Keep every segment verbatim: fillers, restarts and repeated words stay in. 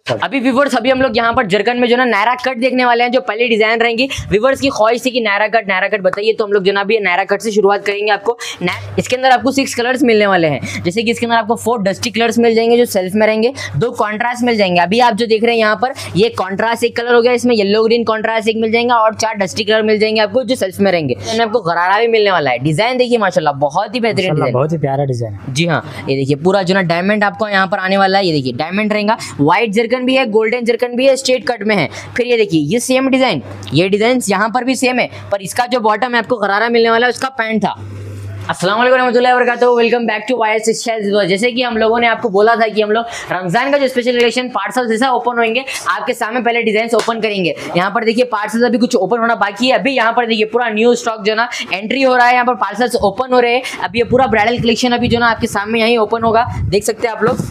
अभी व्यूवर्स अभी हम लोग यहाँ पर जरकन में जो ना नायरा कट देखने वाले हैं, जो पहले डिजाइन रहेंगी। व्यूवर्स की ख्वाहिश थी कि नायरा कट नायरा कट बताइए, तो हम लोग जो ना अभी नायरा कट से शुरुआत करेंगे। आपको इसके अंदर आपको सिक्स कलर्स मिलने वाले हैं, जैसे कि इसके अंदर आपको फोर डस्टी कलर्स मिल जाएंगे जो सेल्फ में रहेंगे, दो कॉन्ट्रास्ट मिल जाएंगे। अभी आप जो देख रहे हैं यहाँ पर ये कॉन्ट्रास्ट एक कलर हो गया, इसमें येलो ग्रीन कॉन्ट्रास्ट एक मिल जाएगा और चार डस्टी कलर मिल जाएंगे आपको जो सेल्फ में रहेंगे। आपको गरारा भी मिलने वाला है। डिजाइन देखिए माशाल्लाह बहुत ही बेहतरीन डिजाइन, बहुत ही प्यारा डिजाइन। जी हाँ, ये देखिए पूरा जो ना डायमंड आपको यहाँ पर आने वाला है। ये देखिए डायमंड रहेगा, व्हाइट जरकन भी है, गोल्डन जरकन भी है, स्ट्रेट कट में है। फिर ये देखिए ये सेम डिजाइन, ये डिजाइन यहाँ पर भी सेम है, पर इसका जो बॉटम है आपको गरारा मिलने वाला है, उसका पैंट था। अस्सलाम वालेकुम रहमतुल्लाहि व बरकातहू, welcome back to wires styles. जैसे कि हम लोगों ने आपको बोला था कि हम लोग रमजान का जो स्पेशल कलेक्शन पार्सल जैसा ओपन होंगे आपके सामने पहले डिजाइन ओपन करेंगे। यहाँ पर देखिए पार्सल्स अभी कुछ ओपन होना बाकी है। अभी यहाँ पर देखिए पूरा न्यू स्टॉक जो ना एंट्री हो रहा है, यहाँ पर पार्सल्स ओपन हो रहे हैं। अभी ये पूरा ब्राइडल कलेक्शन अभी जो ना आपके सामने यहीं ओपन होगा, देख सकते हैं आप लोग।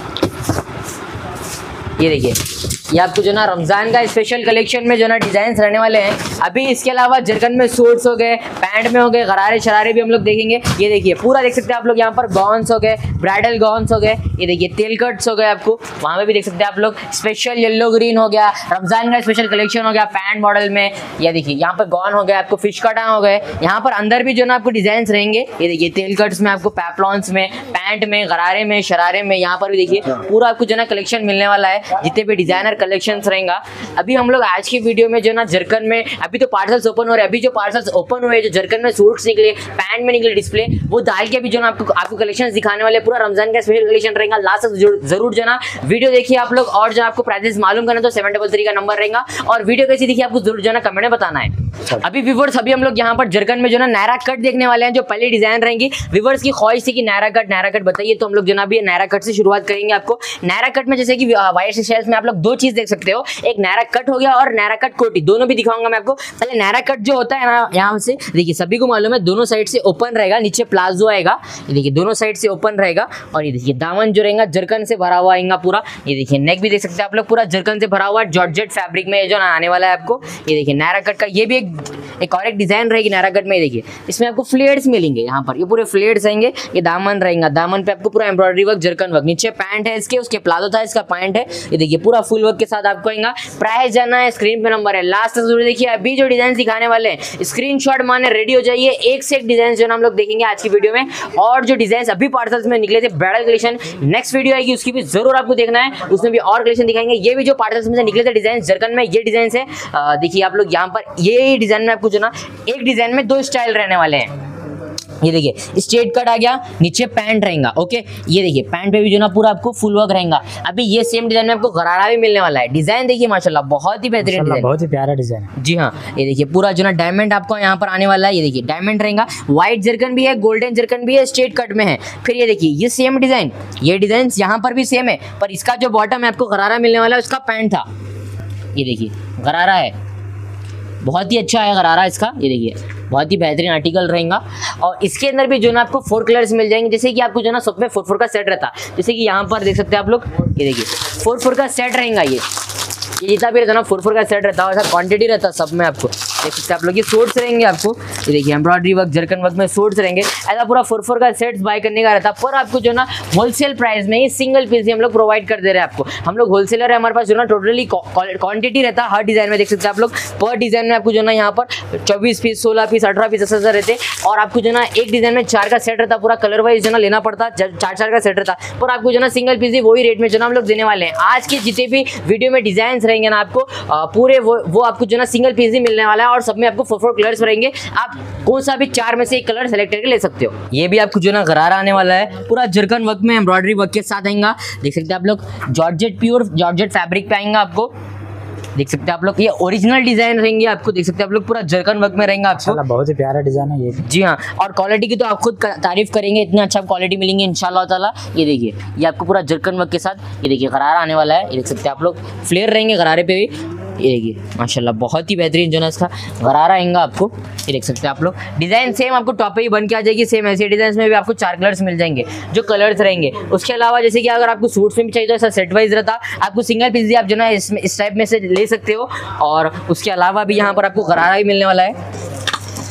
ये देखिए ये आपको जो ना रमजान का स्पेशल कलेक्शन में जो ना डिजाइन रहने वाले हैं। अभी इसके अलावा जरकन में सूट्स हो गए, पैंट में हो गए, गरारे शरारे भी हम लोग देखेंगे। ये देखिए पूरा देख सकते हैं आप लोग, यहाँ पर गॉन्स हो गए, ब्राइडल गॉन्स हो गए, ये देखिए तेल कट्स हो गए, आपको वहाँ पे भी देख सकते हैं आप लोग। स्पेशल येलो ग्रीन हो गया, रमजान का स्पेशल कलेक्शन हो गया पैंट मॉडल में। ये देखिए यहाँ पर गॉन हो गया, आपको फिश कटा हो गए। यहाँ पर अंदर भी जो ना आपको डिजाइन रहेंगे, ये देखिए तेल कट्स में, आपको पैपलॉन्स में, पैंट में, गरारे में, शरारे में। यहाँ पर भी देखिए पूरा आपको जो ना कलेक्शन मिलने वाला है, जितने भी डिजाइनर कलेक्शन रहेगा। अभी हम लोग आज की वीडियो में जो ना जरकन में अभी तो पार्सल्स ओपन हो रहे हैं। अभी जो पार्सल्स ओपन हुए, जो जरकन में सूट्स निकले, पैंट में निकले डिस्प्ले, वो डाल के अभी जो ना आपको आपको कलेक्शन दिखाने वाले, पूरा रमजान का स्पेशल कलेक्शन रहेगा। लास्ट तक जरूर जो ना वीडियो देखिए आप लोग, और जो आपको प्राइसेस मालूम करना तो सेवन डबल थ्री का नंबर रहेगा, और वीडियो कैसी दिखी आपको जरूर जो ना कमेंट में बताना है। अभी व्यूवर्स अभी हम लोग यहाँ पर जरकन में जो ना नायरा कट देखने वाले हैं, जो पहले डिजाइन रहेंगी। व्यूवर्स की ख्वाहिश थी कि नायरा कट नायरा कट बताइए, तो हम लोग जो ना अभी नायरा कट से शुरुआत करेंगे। आपको नायरा कट में जैसे कि वायर स्टाइल्स में आप लोग दो चीज देख सकते हो, एक नायरा कट हो गया और नायरा कट कोटी, दोनों भी दिखाऊंगा मैं आपको। पहले नायरा कट जो होता है ना, यहाँ से देखिए सभी को मालूम है, दोनों साइड से ओपन रहेगा, नीचे प्लाजो आएगा। ये देखिए दोनों साइड से ओपन रहेगा, और ये देखिए दामन जो रहेगा जरकन से भरा हुआ आएगा पूरा। ये देखिए नेक भी देख सकते हैं आप लोग, पूरा जरकन से भरा हुआ जॉर्जेट फैब्रिक में जो आने वाला है आपको। ये देखिए नायरा कट का ये भी एक एक और एक डिजाइन रहेगी नायरा कट में। देखिए इसमें आपको फ्लेयर्स मिलेंगे, यहाँ पर ये पूरे फ्लेयर्स रहेंगे। ये दामन रहेगा, दामन पे आपको पूरा एम्ब्रॉयडरी वर्क, जरकन वर्क, नीचे पैंट है इसके, उसके प्लाजो था, इसका पैंट है। ये देखिए पूरा फुल वर्क के साथ आपको आएगा। प्राइस जाना है, स्क्रीन पे नंबर है, लास्ट तक जरूर देखिए। अभी जो डिजाइन दिखाने वाले हैं स्क्रीनशॉट मारने रेडी हो जाइए, एक से एक डिजाइन जो हम लोग देखेंगे आज की वीडियो में। और जो डिजाइन अभी पार्सल्स में निकले थे ब्राइडल कलेक्शन, नेक्स्ट वीडियो आएगी उसकी भी जरूर आपको देखना है, उसमें भी और कलेक्शन दिखाएंगे। ये भी जो पार्सल्स में से निकले थे डिजाइन जरकन में, ये डिजाइन है देखिए आप लोग यहाँ पर। ये डिजाइन में आपको जो ना एक डिजाइन में दो स्टाइल रहने वाले हैं। ये देखिए स्ट्रेट कट आ गया, नीचे पैंट रहेगा। ओके ये देखिए पैंट पे भी जो ना पूरा आपको फुल वर्क रहेगा। अभी ये सेम डिजाइन में आपको गरारा भी मिलने वाला है। डिजाइन देखिए माशाल्लाह बहुत ही बेहतरीन डिजाइन, बहुत ही प्यारा डिजाइन। जी हाँ, ये देखिए पूरा जो ना डायमंड आपको यहाँ पर आने वाला है। ये देखिए डायमंड रहेगा, व्हाइट जरकन भी है, गोल्डन जरकन भी है, स्ट्रेट कट में है। फिर ये देखिए ये सेम डिजाइन, ये डिजाइन यहाँ पर भी सेम है, पर इसका जो बॉटम है आपको गरारा मिलने वाला है, उसका पैंट था। ये देखिए गरारा है, बहुत ही अच्छा है गरारा इसका। ये देखिए बहुत ही बेहतरीन आर्टिकल रहेगा। और इसके अंदर भी जो ना आपको फोर कलर्स मिल जाएंगे, जैसे कि आपको जो ना सब में फोर फोर का सेट रहता है। जैसे कि यहाँ पर देख सकते हैं आप लोग, ये देखिए फोर फोर का सेट रहेगा। ये ये जितना भी रहता है ना फोर फोर का सेट रहता है, ऐसा क्वांटिटी रहता है सब में। आपको देख सकते हैं आप लोग, ये सूट्स रहेंगे आपको। ये देखिए एम्ब्रॉयडरी वर्क, जरकन वर्क में सूट्स रहेंगे। ऐसा पूरा फोर फोर का सेट्स बाय करने का रहता है, पर आपको जो ना होलसेल प्राइस में ही सिंगल पीस ही हम लोग प्रोवाइड कर दे रहे हैं आपको। हम लोग होलसेलर है, हमारे पास जो ना टोटली क्वांटिटी रहता है हर डिजाइन में। देख सकते हैं आप लोग, पर डिजाइन में आपको जो ना यहाँ पर चौबीस पीस, सोलह पीस, अठारह पीस ऐसा रहते हैं। और आपको जो ना एक डिजाइन में चार का सेट रहता है, पूरा कलर वाइज जो ना लेना पड़ता है, चार चार का सेट रहता है। पर आपको जो ना सिंगल पीस ही वही रेट में जो ना हम लोग देने वाले हैं। आज के जितने भी वीडियो में डिजाइन रहेंगे ना आपको पूरे वो वो आपको जो ना सिंगल पीस ही मिलने वाला है, और सब में आपको फोर फोर कलर्स रहेंगे। आप कौन सा भी चार में से एक कलर सेलेक्ट करके ले सकते हो। ये भी आपको जो ना गरारा आने वाला है, पूरा जरकन वर्क में एम्ब्रॉयडरी वर्क के साथ आएगा। देख सकते हैं आप लोग, जॉर्जेट प्योर जॉर्जेट फैब्रिक पे आएगा आपको। देख सकते हैं आप लोग, ये ओरिजिनल डिजाइन रहेंगे आपको। देख सकते हैं आप लोग, पूरा जरकन वर्क में रहेगा आपको। बहुत ही प्यारा डिजाइन है ये। जी हाँ, और क्वालिटी की तो आप खुद तारीफ करेंगे, इतना अच्छा क्वालिटी मिलेंगे इंशाल्लाह ताला। ये देखिए ये आपको पूरा जरकन वर्क के साथ, ये देखिए गरारा आने वाला है। ये देख सकते हैं आप लोग, फ्लेयर रहेंगे गरारे पे भी। ये देखिए माशाल्लाह बहुत ही बेहतरीन जो ना इसका गरारा आएगा आपको। ये देख सकते हैं आप लोग, डिजाइन सेम आपको टॉप पे ही बन के आ जाएगी। सेम ऐसे डिजाइन में भी आपको चार कलर्स मिल जाएंगे, जो कलर्स रहेंगे। उसके अलावा जैसे कि अगर आपको सूट्स में भी चाहिए तो ऐसा सेट वाइज रहता, आपको सिंगल पीस भी आप जो ना इसमें इस टाइप में से ले सकते हो। और उसके अलावा भी यहाँ पर आपको गरारा भी मिलने वाला है।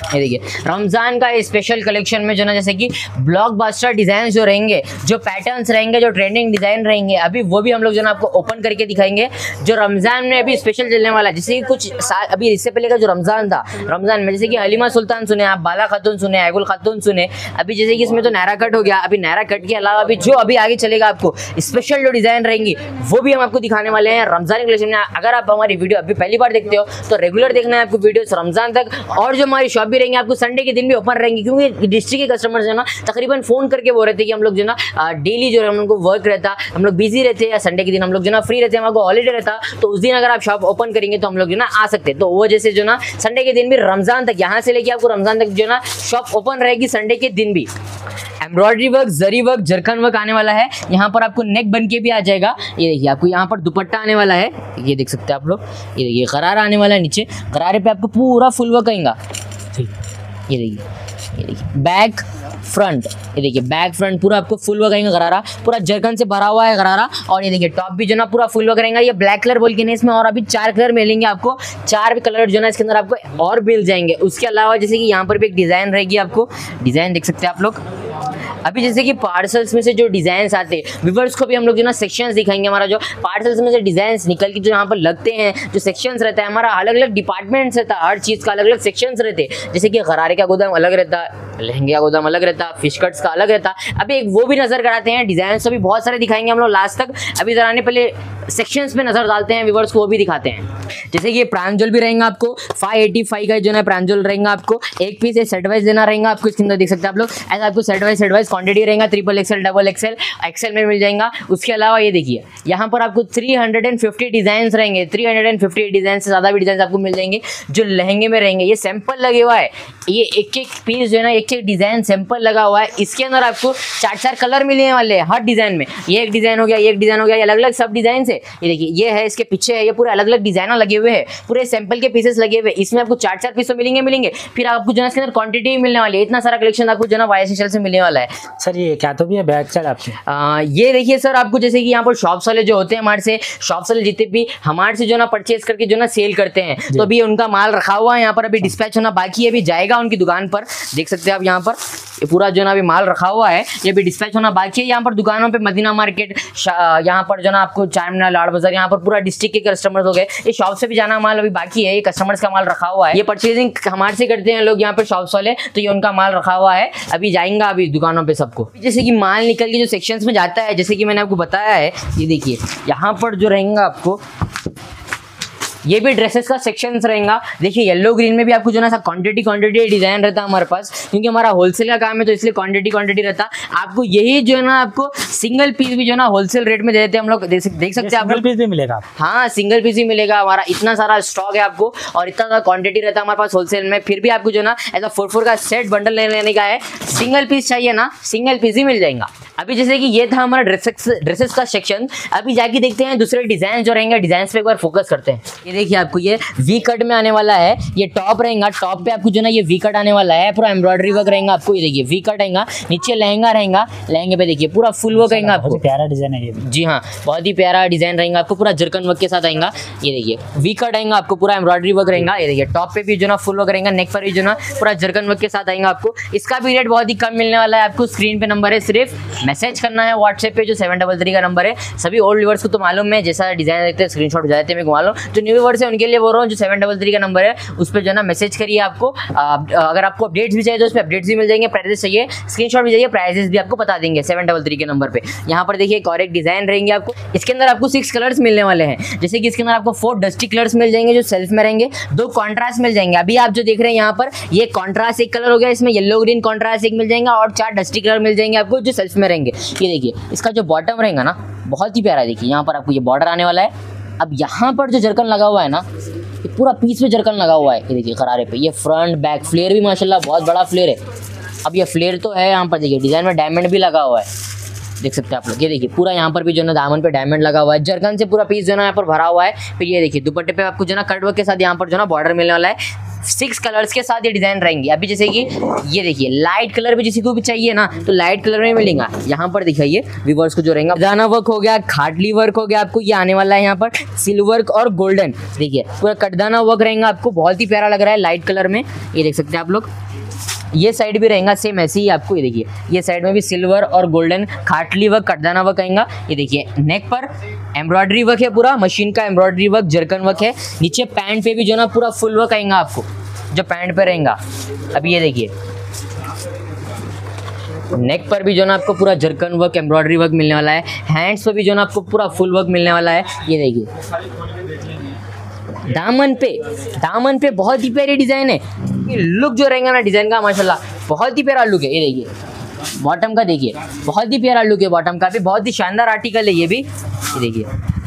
ये देखिए रमजान का स्पेशल कलेक्शन में जो ना जैसे कि ब्लॉकबस्टर डिजाइन जो रहेंगे, जो पैटर्न्स रहेंगे, जो ट्रेंडिंग डिजाइन रहेंगे, अभी वो भी हम लोग जो ना आपको ओपन करके दिखाएंगे जो रमजान में अभी स्पेशल चलने वाला है। जैसे कि कुछ साल अभी इससे पहले का जो रमजान था, रमजान में जैसे कि हलीमा सुल्तान सुने आप, बाला खातून सुने, आयगुल खातून सुने, अभी जैसे कि इसमें तो नायरा कट हो गया, अभी नायरा कट के अलावा अभी जो अभी आगे चलेगा आपको स्पेशल जो डिजाइन रहेंगी वो भी हम आपको दिखाने वाले हैं रमजान कलेक्शन में। अगर आप हमारी वीडियो अभी पहली बार देखते हो तो रेगुलर देखना है आपको वीडियो रमजान तक, और जो हमारी शॉप भी रहेंगे आपको संडे के दिन भी ओपन रहेंगे, क्योंकि डिस्ट्रिक्ट के कस्टमर्स जो ना तकरीबन फोन करके बोल रहे थे कि हम लोग जो ना डेली जो है हम लोग को वर्क रहता, हम लोग बिजी रहते हैं, या संडे के दिन हम लोग जो ना फ्री रहते हैं, हमारे हॉलीडे रहता, तो उस दिन अगर आप शॉप ओपन करेंगे तो हम लोग जो ना आ सकते हैं। तो वो जैसे जो ना संडे के दिन भी रमजान तक, यहाँ से लेके आपको रमजान तक जो ना शॉप ओपन रहेगी संडे के दिन भी। Embroidery work, zari work, zircon work आने वाला है। यहाँ पर आपको नेक बन के भी आ जाएगा। ये देखिए आपको यहाँ पर दुपट्टा आने वाला है, ये देख सकते हैं आप लोग। ये देखिए गरारा आने वाला है, नीचे गरारे पे आपको पूरा फुल वर्क आएगा। ठीक, ये देखिए, ये देखिए बैक फ्रंट, ये देखिए बैक फ्रंट पूरा आपको फुल वर्क आएगा, गरारा पूरा जरकन से भरा हुआ है गरारा। और ये देखिए टॉप भी जो ना पूरा फुल वर्क रहेगा। ये ब्लैक कलर बोल के नहीं, इसमें और अभी चार कलर मिलेंगे आपको, चार कलर जो ना इसके अंदर आपको और मिल जाएंगे। उसके अलावा जैसे कि यहाँ पर भी एक डिज़ाइन रहेगी, आपको डिज़ाइन देख सकते हैं आप लोग। अभी जैसे कि पार्सल्स में से जो डिजाइन आते हैं, व्यूअर्स को भी हम लोग जो ना सेक्शंस दिखाएंगे। हमारा जो पार्सल्स में से डिजाइन निकल के जो यहाँ पर लगते हैं, जो सेक्शंस रहता है, हमारा अलग अलग डिपार्टमेंट्स रहता है, हर चीज़ का अलग अलग सेक्शंस रहते हैं। जैसे कि गरारे का गोदाम अलग रहता है, लहंगे का गोदाम अलग रहता है, फिश कट्स का अलग रहता है। अभी एक वो भी नजर कराते हैं, डिजाइन तो भी बहुत सारे दिखाएंगे हम लोग लास्ट तक। अभी जरा आने पहले सेक्शंस पे नजर डालते हैं, व्यूअर्स को वो भी दिखाते हैं। जैसे कि ये प्रांजल भी रहेगा आपको, फाइव एटी फाइव का जो है प्रांजल रहेगा आपको, एक पीस सेट वाइज लेना रहेगा आपको। इसके अंदर देख सकते हैं आप लोग, ऐसा आपको set wise set wise quantity रहेगा, triple XL, double XL, XL में मिल जाएगा। उसके अलावा ये देखिए यहाँ पर आपको थ्री हंड्रेड फिफ्टी डिजाइन रहेंगे, थ्री हंड्रेड फिफ्टी डिजाइन से ज्यादा भी डिजाइन आपको मिल जाएंगे जो लहंगे में रहेंगे। ये सैंपल लगे हुआ है, ये एक एक पीस जो है ना, एक एक डिजाइन सैंपल लगा हुआ है। इसके अंदर आपको चार चार कलर मिलने वाले हैं हर डिजाइन में। ये एक डिजाइन हो गया, ये एक डिजाइन हो गया, ये अलग अलग सब डिजाइन से। ये देखिए ये है, इसके पीछे है, ये पूरे अलग अलग डिजाइनर लगे हुए हैं, पूरे सैंपल के पीसेस लगे हुए। इसमें आपको चार चार पीस तो मिलेंगे मिलेंगे फिर आपको जो है इसके अंदर क्वांटिटी भी मिलने वाली है। इतना सारा कलेक्शन आपको जो है वाई एस एल से मिलने वाला है। सर ये क्या तो भी है बैक साइड आपके? आ, ये देखिए सर, आपको जैसे कि यहाँ पर शॉप्स वाले जो होते हैं हमारे से, शॉप्स वाले जितने भी हमारे से जो ना परचेज करके जो ना सेल करते हैं, तो अभी उनका माल रखा हुआ है यहाँ पर, अभी डिस्पैच होना बाकी है, अभी जाएगा उनकी दुकान पर। देख सकते हैं आप यहाँ पर ये पूरा जो ना अभी माल रखा हुआ है, ये भी डिस्पैच होना बाकी है। यहाँ पर दुकानों पे मदीना मार्केट, यहाँ पर जो ना आपको चारमीनार, लाड़ बाजार, यहाँ पर पूरा डिस्ट्रिक्ट के कस्टमर्स हो गए। ये शॉप से भी जाना माल अभी बाकी है, ये कस्टमर्स का माल रखा हुआ है। ये परचेजिंग हमारे से करते हैं लोग यहाँ पर शॉप्स वाले, तो ये उनका माल रखा हुआ है, अभी जाएंगा अभी दुकानों पे सबको। जैसे कि माल निकल के जो सेक्शंस में जाता है, जैसे कि मैंने आपको बताया है, ये देखिए यहाँ पर जो रहेगा आपको, ये भी ड्रेसेस का सेक्शंस रहेगा। देखिए येलो ग्रीन में भी आपको जो ना सा क्वांटिटी क्वांटिटी डिजाइन रहता है हमारे पास, क्योंकि हमारा होलसेल का काम है तो इसलिए क्वांटिटी क्वांटिटी रहता है। आपको यही जो है ना आपको सिंगल पीस भी जो है ना होलसेल रेट में दे देते हैं हम लोग, देख सकते हैं आप। सिंगल पीस भी मिलेगा? हाँ सिंगल पीस ही मिलेगा। हमारा इतना सारा स्टॉक है आपको और इतना सारा क्वांटिटी रहता है हमारे पास होलसेल में, फिर भी आपको जो ना ऐसा फोर फोर का सेट बंडल लेने का है, सिंगल पीस चाहिए ना, सिंगल पीस ही मिल जाएगा। अभी जैसे कि ये था हमारा ड्रेसेस ड्रेसेस का सेक्शन। अभी जाके देखते हैं दूसरे डिजाइन जो रहेंगे, डिजाइन पे एक बार फोकस करते हैं। ये देखिए आपको ये वी कट में आने वाला है, ये टॉप रहेगा, टॉप पे आपको जो ना ये वी कट आने वाला है, पूरा एम्ब्रॉयडरी वर्क रहेगा आपको। ये देखिए वी कट आएगा, नीचे लहंगा रहेगा, लहंगे पे देखिए पूरा फुल वर्क आएगा आपको। प्यारा डिजाइन है ये भी। जी हाँ, बहुत ही प्यारा डिजाइन रहेगा आपको, पूरा जरकन वर्क के साथ आएगा। ये देखिए वी कट आएगा आपको, पूरा एम्ब्रॉयडरी वर्क रहेगा। ये देखिए टॉप पे भी जो ना फुल वर्क रहेगा, नेक पर भी जो ना पूरा जरकन वर्क के साथ आएगा आपको। इसका भी रेट बहुत ही कम मिलने वाला है आपको। स्क्रीन पे नंबर है, सिर्फ मैसेज करना है व्हाट्सएप पे, जो सेवन डबल थ्री का नंबर है। सभी ओल्ड व्यूअर्स को तो मालूम है, जैसा डिजाइन देखते हैं स्क्रीनशॉट हो जाते हैं, मैं घुमा लो। जो न्यू व्यूअर्स है उनके लिए बोल रहा हूँ, जो सेवन डबल थ्री का नंबर है उस पर जो है ना मैसेज करिए। आपको आ, अगर आपको अपडेट्स भी चाहिए तो उस पर अपडेट्स भी मिल जाएंगे, प्राइजेस चाहिए स्क्रीनशॉट भी चाहिए, प्राइजेस भी आपको बता देंगे सेवन डबल थ्री के नंबर पे। यहाँ पर देखिए एक और एक डिजाइन रहेंगे आपको, इसके अंदर आपको सिक्स कलर्स मिलने वाले हैं। जैसे कि इसके अंदर आपको फोर डस्टी कलर्स मिल जाएंगे जो सेल्फ में रहेंगे, दो कॉन्ट्रास्ट मिल जाएंगे। अभी आप जो देख रहे हैं यहाँ पर, ये कॉन्ट्रास्ट एक कलर हो गया, इसमें येलो ग्रीन कॉन्ट्रास्ट एक मिल जाएगा और चार डस्टी कलर मिल जाएंगे आपको जो सेल्फ में रहेंगे। ये देखिए इसका जो बॉटम रहेगा ना बहुत ही प्यारा, देखिए यहाँ पर आपको ये बॉर्डर आने वाला है। अब यहाँ पर जो जरकन लगा हुआ है ना, ये पूरा पीस में जरकन लगा हुआ है। ये देखिए गरारे पे ये फ्रंट बैक फ्लेयर भी माशाल्लाह बहुत बड़ा फ्लेयर है। अब ये फ्लेयर तो है यहाँ पर, देखिए डिजाइन में डायमंड भी लगा हुआ है। देख सकते हैं आप लोग, ये देखिए पूरा यहाँ पर भी जो है ना दामन पे डायमंड लगा हुआ है, जरकन से पूरा पीस जो है ना यहाँ पर भरा हुआ है। फिर ये देखिए दुपट्टे पे आपको जो है ना कट वर्क के साथ यहाँ पर जो है ना बॉर्डर मिलने वाला है। सिक्स कलर्स के साथ ये डिजाइन रहेंगे। अभी जैसे कि ये देखिए लाइट कलर भी किसी को भी चाहिए ना तो लाइट कलर में मिलेगा। यहाँ पर दिखाइए व्यूअर्स को जो रहेगा, दाना वर्क हो गया, खाटली वर्क हो गया, आपको ये आने वाला है यहाँ पर सिल्वर और गोल्डन। देखिए पूरा कटदाना वर्क रहेगा, आपको बहुत ही प्यारा लग रहा है लाइट कलर में। ये देख सकते हैं आप लोग, ये साइड भी रहेगा सेम ऐसे ही आपको। ये देखिए ये साइड में भी सिल्वर और golden khatli work katdana work आएगा। ये देखिए नेक पर एम्ब्रॉयडरी वर्क है, पूरा मशीन का एम्ब्रॉयडरी वर्क, जरकन वर्क है। नीचे पैंट पे भी जो ना पूरा फुल वर्क आएगा आपको, जो पैंट पे रहेगा। अभी ये देखिए नेक पर भी जो ना आपको पूरा जरकन वर्क एम्ब्रॉयडरी वर्क मिलने वाला है। हैंड्स पे भी जो ना आपको पूरा फुल वर्क मिलने वाला है। ये देखिए दामन पे दामन पे बहुत ही प्यारी डिजाइन है। लुक जो रहेगा ना डिजाइन का माशाल्लाह बहुत ही प्यारा लुक है। ये देखिए बॉटम का, देखिए बहुत ही प्यारा लुक है बॉटम का भी, बहुत ही शानदार आर्टिकल है ये भी। ये देखिए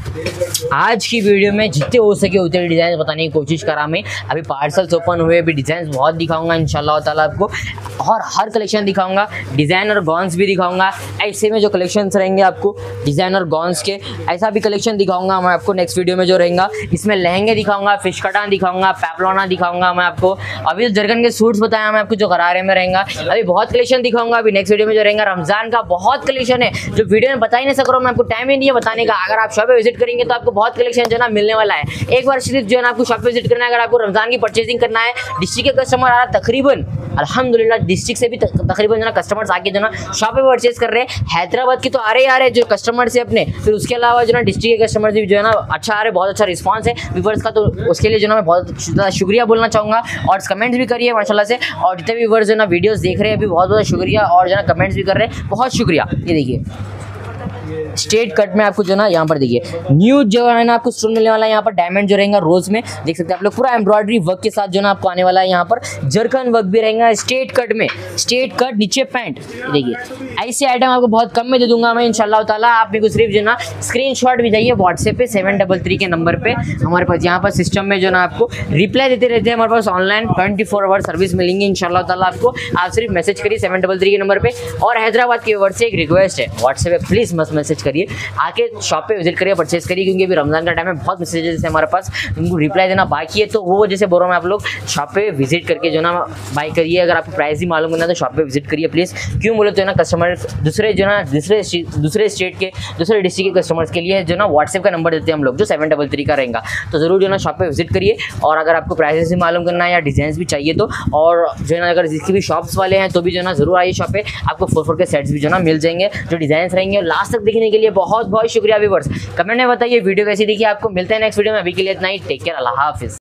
आज की वीडियो में जितने हो सके उतने डिज़ाइन बताने की कोशिश करा मैं। अभी पार्सल्स ओपन हुए, अभी डिज़ाइन बहुत दिखाऊंगा इंशाल्लाह ताला आपको, और हर कलेक्शन दिखाऊंगा, डिज़ाइन और गॉन्स भी दिखाऊंगा। ऐसे में जो कलेक्शंस रहेंगे आपको डिज़ाइन और गॉन्स के, ऐसा भी कलेक्शन दिखाऊंगा मैं आपको नेक्स्ट वीडियो में जो रहेगा। इसमें लहंगे दिखाऊंगा, फिश कटान दिखाऊंगा, पैपलोना दिखाऊंगा मैं आपको। अभी जरकन के सूट्स बताया मैं आपको जो गरारे में रहेगा। अभी बहुत कलेक्शन दिखाऊंगा अभी नेक्स्ट वीडियो में जो रहेगा। रमज़ान का बहुत कलेक्शन है जो वीडियो में बता ही नहीं सक रहा हूँ, मैं आपको टाइम ही नहीं है बताने का। अगर आप शॉप पे विजिट करेंगे तो आपको बहुत कलेक्शन जो है ना मिलने वाला है। एक बार सिर्फ जो है ना आपको शॉप पे विजिट करना है। अगर आपको रमजान की परचेजिंग करना है, डिस्ट्रिक्ट के कस्टमर आ रहा तकरीबन अल्हम्दुलिल्लाह डिस्ट्रिक्ट से भी तकरीबन जो ना कस्टमर्स आके जो ना शॉप पे परचेज कर रहे हैं। हैदराबाद की तो आ रहे आ रहे जो कस्टमर से अपने, फिर उसके अलावा जो ना डिस्ट्रिक्ट के कस्टमर भी जो है ना अच्छा आ रहे, बहुत अच्छा रिस्पांस है व्यूअर्स का। तो उसके लिए जो ना मैं बहुत ज़्यादा शुक्रिया बोलना चाहूँगा, और कमेंट्स भी करिए माशाल्लाह से। और जितने भी व्यूअर्स जो ना वीडियोस देख रहे हैं अभी बहुत बहुत शुक्रिया, और जो ना कमेंट्स भी कर रहे हैं, बहुत शुक्रिया। ये देखिए स्ट्रेट कट में आपको जो ना यहाँ पर देखिए न्यू जो है ना आपको स्टोन मिलने वाला है। यहाँ पर डायमंड जो रहेगा रोज में देख सकते हैं आप लोग, पूरा एम्ब्रॉयडरी वर्क के साथ जो ना आपको आने वाला है। यहाँ पर जरकन वर्क भी रहेगा स्ट्रेट कट में, स्ट्रेट कट नीचे पैंट। देखिए ऐसे आइटम आपको बहुत कम में दे दूंगा मैं इंशाल्लाह ताला। आप मेरे को सिर्फ जो ना स्क्रीनशॉट भी जाइए व्हाट्सएप पे सेवन डबल थ्री के नंबर पे। हमारे पास यहाँ पर सिस्टम में जो ना आपको रिप्लाई देते रहते हैं, हमारे पास online twenty four hour service मिलेंगी इंशाल्लाह ताला आपको। आप सिर्फ मैसेज करिए सेवन डबल थ्री के नंबर पे। और हैदराबाद के व्यूअर्स से एक रिक्वेस्ट है, व्हाट्सएप पे प्लीज़ मस्त मैसेज करिए, आके शॉप पे विजिट करिए, परचेज करिए, क्योंकि अभी रमजान का टाइम है, बहुत मैसेजेस है हमारे पास, उनको रिप्लाई देना बाकी है। तो वो जैसे बोल रहा हूँ मैं, आप लोग शॉप पे विजिट करके जो ना बाई करिए। अगर आपको प्राइस ही मालूम करना है तो शॉप पे विजिट करिए प्लीज़। क्यों बोले तो ना कस्टमर दूसरे जो ना दूसरे दूसरे स्टेट के दूसरे डिस्ट्रिक्ट के कस्टमर्स के लिए जो ना व्हाट्सएप का नंबर देते हैं हम लोग, जो सेवन डबल थ्री का रहेगा। तो जरूर जो ना शॉप पे विजिट करिए। और अगर आपको प्राइसेस ही मालूम करना है या डिजाइन भी चाहिए तो, और जो है ना अगर जिसकी भी शॉप्स वाले हैं तो भी जो ना जरूर आइए शॉप पे, आपको फोर फोर के सेट्स भी जो ना मिल जाएंगे, जो डिजाइन रहेंगे। और लास्ट तक देखने के लिए बहुत बहुत शुक्रिया व्यूअर्स। कमेंट में बताइए वीडियो कैसी दिखी आपको। मिलते हैं नेक्स्ट वीडियो में, अभी के लिए इतना ही। टेक केयर, अल्लाह हाफिज़।